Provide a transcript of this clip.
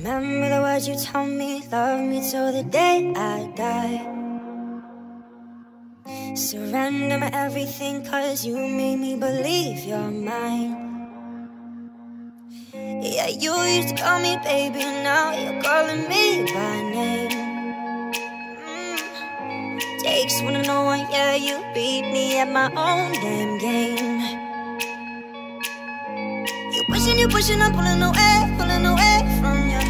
Remember the words you told me, love me till the day I die. Surrender my everything, cause you made me believe you're mine. Yeah, you used to call me baby, now you're calling me by name. Takes one to know one, yeah, you beat me at my own damn game. You pushing, I'm pulling away from you.